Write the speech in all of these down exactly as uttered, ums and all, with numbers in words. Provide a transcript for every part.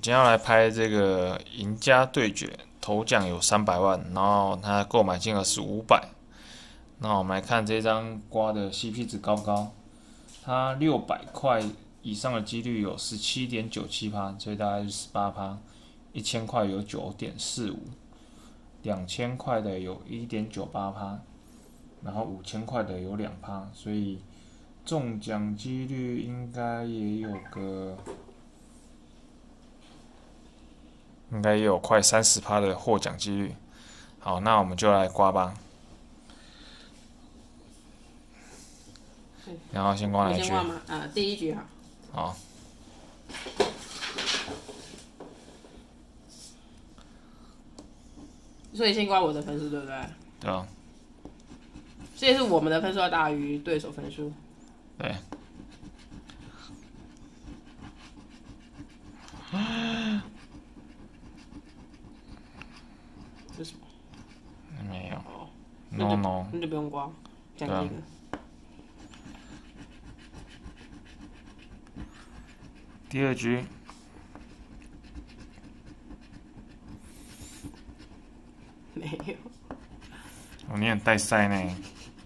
今天要来拍这个赢家对决，头奖有三百万，然后它购买金额是五百。那我们来看这张刮的 C P 值高不高？它六百块以上的几率有 十七点九七%，所以大概是 十八%。一千块有 九点四五，两千块的有 一点九八%，然后五千块的有 百分之二，所以中奖几率应该也有个，应该也有快 百分之三十 的获奖几率。好，那我们就来刮吧。然后先刮哪一局？ 先刮吗？啊，第一局好。 好。 所以先刮我的分数，对不对？ 对啊。 所以是我们的分数要大于对手分数。 对。 这是什么？ 没有。 哦 No no。 那就不用刮，讲这个。 第二局。 没有。 哦，你很带赛呢。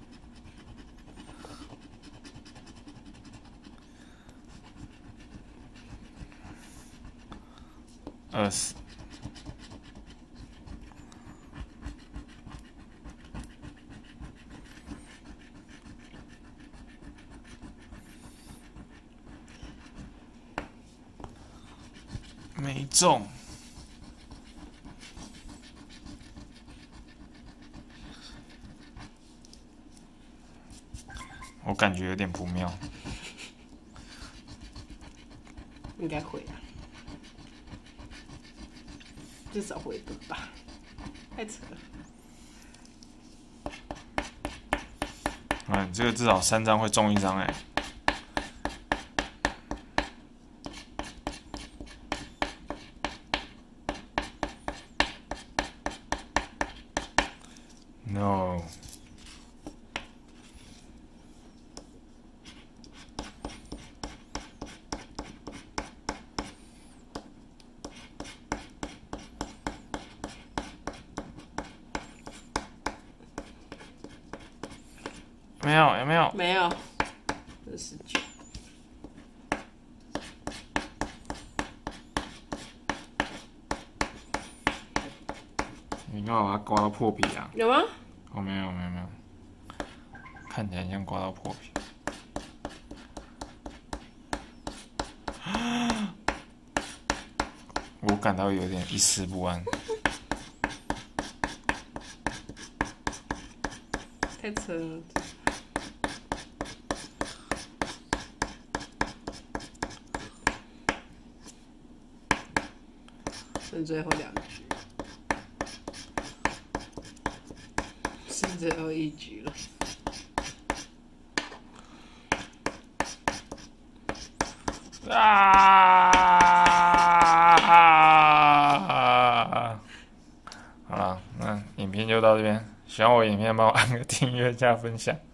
二十。没中。我感觉有点不妙。 应该会啊，至少会的吧？太扯了。 嗯，这个至少三张会中一张哎。No。没有，有没有？ 没有，这是九。 你干嘛把它刮到破皮啊？ 有吗？ 哦，没有，没有，没有，看起来像刮到破皮。我感到有点一丝不安。 太扯了。剩最后两局，剩最后一局了。 啊！好了，那影片就到这边。喜欢我影片，帮我按个订阅加分享。